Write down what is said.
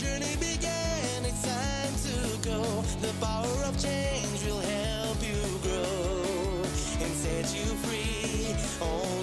journey began, it's time to go. The power of change will help you grow and set you free. Oh,